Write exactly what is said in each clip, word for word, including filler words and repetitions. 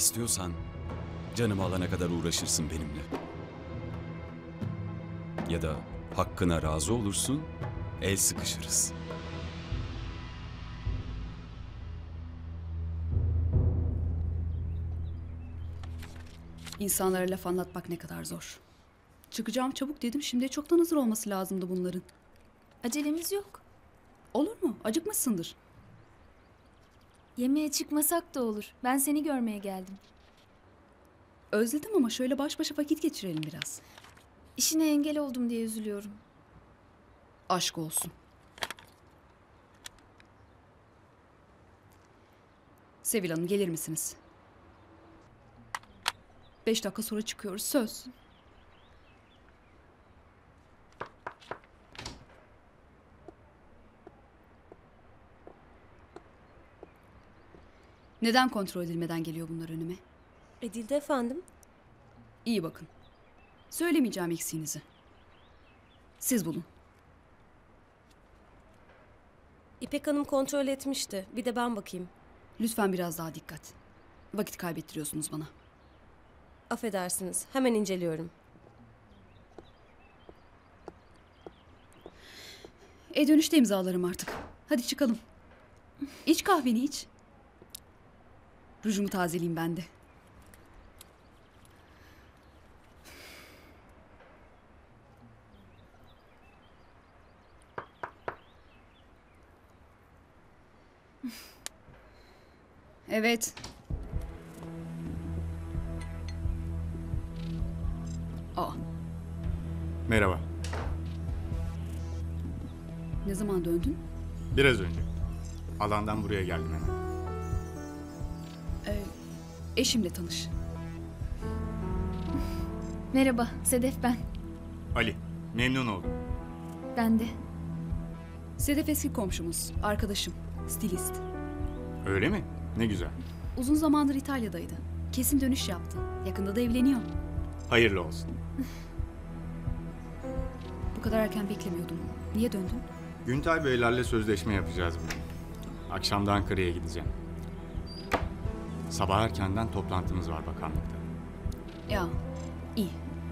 İstiyorsan canımı alana kadar uğraşırsın benimle. Ya da hakkına razı olursun, el sıkışırız. İnsanlara laf anlatmak ne kadar zor. Çıkacağım çabuk dedim, şimdi çoktan hazır olması lazımdı bunların. Acelemiz yok. Olur mu? Acıkmışsındır. Yemeğe çıkmasak da olur. Ben seni görmeye geldim. Özledim ama şöyle baş başa vakit geçirelim biraz. İşine engel oldum diye üzülüyorum. Aşk olsun. Sevil Hanım, gelir misiniz? Beş dakika sonra çıkıyoruz, söz. Neden kontrol edilmeden geliyor bunlar önüme? Edildi efendim. İyi bakın. Söylemeyeceğim eksiğinizi. Siz bulun. İpek Hanım kontrol etmişti. Bir de ben bakayım. Lütfen biraz daha dikkat. Vakit kaybettiriyorsunuz bana. Affedersiniz. Hemen inceliyorum. E dönüşte imzalarım artık. Hadi çıkalım. İç kahveni iç. Rujumu tazeleyeyim ben de. Evet. Aa, Merhaba. ne zaman döndün? Biraz önce. Alandan buraya geldim hemen. Ee, eşimle tanış. Merhaba, Sedef ben. Ali, memnun oldum. Ben de. Sedef eski komşumuz, arkadaşım, stilist. Öyle mi? Ne güzel. Uzun zamandır İtalya'daydı. Kesin dönüş yaptı. Yakında da evleniyor. Hayırlı olsun. Bu kadar erken beklemiyordum. Niye döndün? Güntay Beylerle sözleşme yapacağız bugün. Akşam da Ankara'ya gideceğim. Sabah erkenden toplantımız var bakanlıkta. Ya, iyi.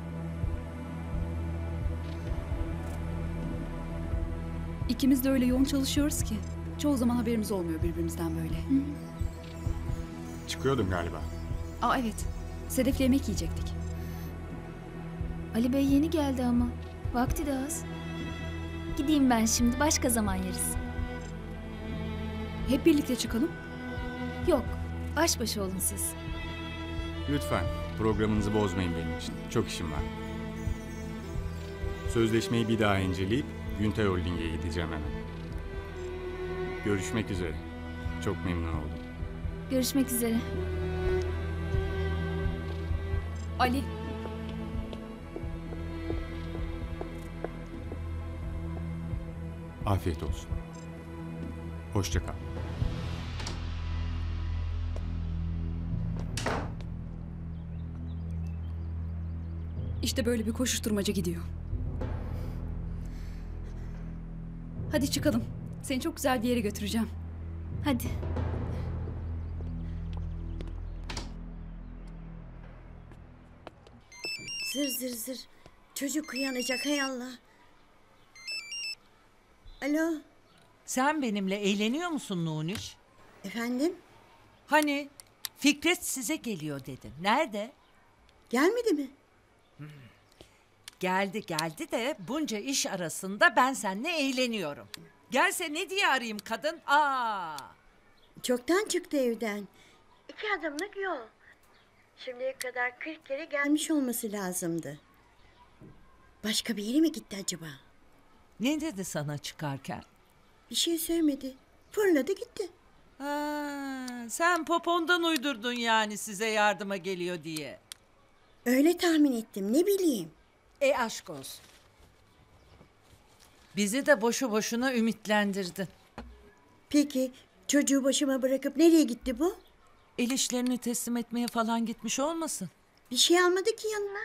İkimiz de öyle yoğun çalışıyoruz ki. Çoğu zaman haberimiz olmuyor birbirimizden böyle. Çıkıyordum galiba. Aa evet. Sedef'le yemek yiyecektik. Ali Bey yeni geldi ama. Vakti de az. Gideyim ben şimdi, başka zaman yeriz. Hep birlikte çıkalım. Yok, baş başa olun siz. Lütfen programınızı bozmayın benim için. Çok işim var. Sözleşmeyi bir daha inceleyip Güntay Holding'e gideceğim hemen. Görüşmek üzere. Çok memnun oldum. Görüşmek üzere. Ali. Afiyet olsun. Hoşça kal. İşte böyle bir koşuşturmaca gidiyor. Hadi çıkalım. Seni çok güzel bir yere götüreceğim. Hadi. Zır zır zır. Çocuk uyanacak hay Allah. Alo. Sen benimle eğleniyor musun Nuniş? Efendim? Hani Fikret size geliyor dedin. Nerede? Gelmedi mi? Geldi geldi de bunca iş arasında ben seninle eğleniyorum. Gelse ne diye arayayım kadın? Aa! Çoktan çıktı evden. İki adımlık yol. Şimdiye kadar kırk kere gelmiş olması lazımdı. Başka bir yere mi gitti acaba? Ne dedi sana çıkarken? Bir şey söylemedi. Fırladı gitti. Ha, sen popondan uydurdun yani size yardıma geliyor diye. Öyle tahmin ettim, ne bileyim. E aşk olsun. Bizi de boşu boşuna ümitlendirdin. Peki çocuğu başıma bırakıp nereye gitti bu? El işlerini teslim etmeye falan gitmiş olmasın? Bir şey almadı ki yanına.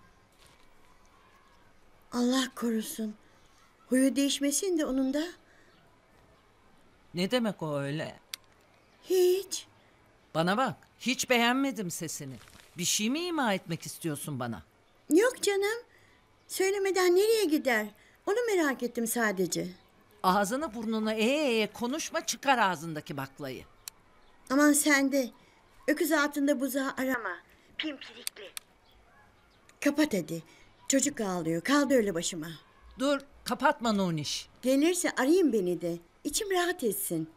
Allah korusun. Huyu değişmesin de onun da. Ne demek o öyle? Hiç. Bana bak. Hiç beğenmedim sesini. Bir şey mi ima etmek istiyorsun bana? Yok canım. Söylemeden nereye gider? Onu merak ettim sadece. Ağzını burnuna ee ee konuşma, çıkar ağzındaki baklayı. Aman sen de. Öküz altında buzağı arama. Pimpirikli. Kapat hadi. Çocuk ağlıyor. Kaldı öyle başıma. Dur, kapatma Nuniş. Gelirse arayın beni de. İçim rahat etsin.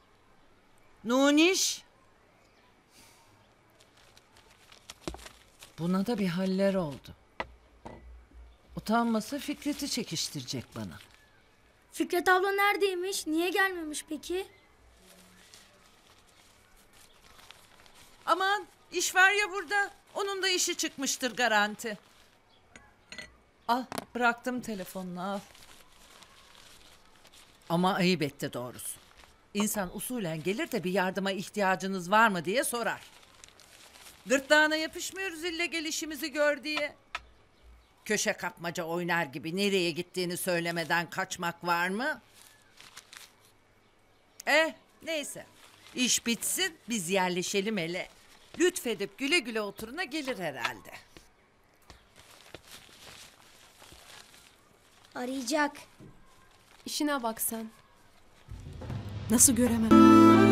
Nuniş. Buna da bir haller oldu. Utanması Fikret'i çekiştirecek bana. Fikret abla neredeymiş? Niye gelmemiş peki? Aman, iş var ya burada. Onun da işi çıkmıştır garanti. Al, bıraktım telefonunu, al. Ama ayıp etti doğrusu. İnsan usulen gelir de bir yardıma ihtiyacınız var mı diye sorar. Gırtlağına yapışmıyoruz ille gel işimizi gör diye. Köşe kapmaca oynar gibi nereye gittiğini söylemeden kaçmak var mı? Eh, neyse. İş bitsin, biz yerleşelim hele. Lütfedip güle güle oturuna gelir herhalde. Arayacak. İşine bak sen. Nasıl göremem?